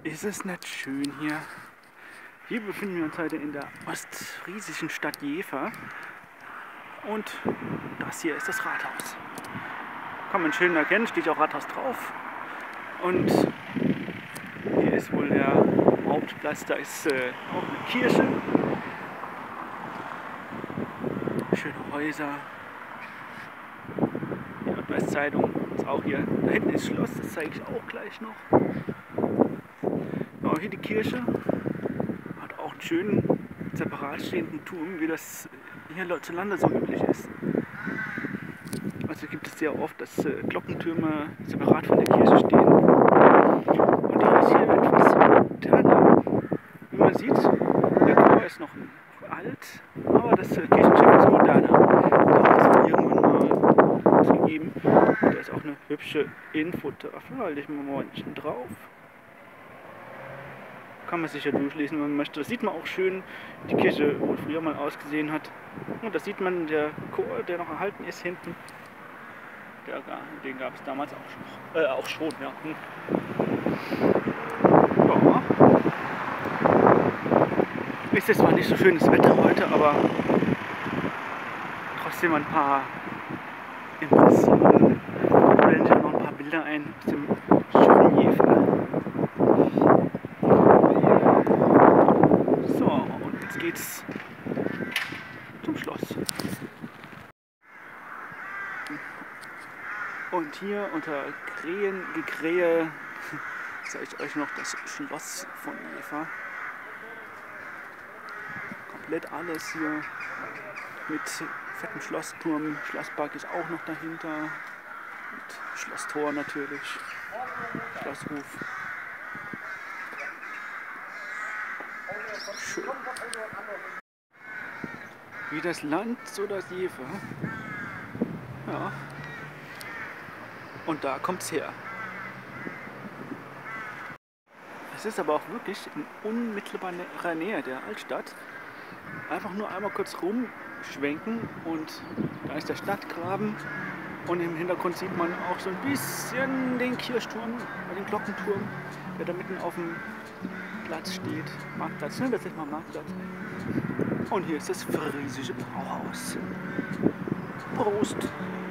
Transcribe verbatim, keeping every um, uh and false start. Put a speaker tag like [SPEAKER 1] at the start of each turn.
[SPEAKER 1] Ist es nicht schön hier? Hier befinden wir uns heute in der ostfriesischen Stadt Jever. Und das hier ist das Rathaus. Kann man schön erkennen, steht auch Rathaus drauf. Und hier ist wohl der Hauptplatz, da ist äh, auch eine Kirche. Schöne Häuser. Die Nordwestzeitung ist auch hier. Da hinten ist Schloss, das zeige ich auch gleich noch. Ja, hier die Kirche. Hat auch einen schönen, separat stehenden Turm, wie das hier hierzulande so üblich ist. Also gibt es sehr oft, dass äh, Glockentürme separat von der Kirche stehen. Und die ist hier etwas moderner. Wie man sieht, der Chor ist noch alt, aber das äh, Kirchenschiff ist moderner. Da hat es irgendwann mal was gegeben. Da ist auch eine hübsche Infotafel, halte ich mal ein Momentchen drauf. Kann man sich ja durchlesen, wenn man möchte. Das sieht man auch schön, die Kirche, wo früher mal ausgesehen hat. Und das sieht man, der Chor, der noch erhalten ist hinten. Der, den gab es damals auch schon. Äh, auch schon, ja. Hm. Ja. Ist jetzt zwar nicht so schönes Wetter heute, aber trotzdem ein paar Impressionen. Da blende ich auch noch ein paar Bilder ein aus dem schönen Jever. So, und jetzt geht's zum Schloss. Und hier unter Krähengekrähe zeige ich euch noch das Schloss von Jever. Komplett alles hier mit fettem Schlossturm. Schlosspark ist auch noch dahinter. Mit Schlosstor natürlich. Schlosshof. Schön. Wie das Land, so das Jever. Ja. Und da kommt's her. Es ist aber auch wirklich in unmittelbarer Nähe der Altstadt. Einfach nur einmal kurz rumschwenken und da ist der Stadtgraben. Und im Hintergrund sieht man auch so ein bisschen den Kirchturm, den Glockenturm, der da mitten auf dem Platz steht. Marktplatz, ne? Das ist mal Marktplatz. Und hier ist das friesische Brauhaus. Prost!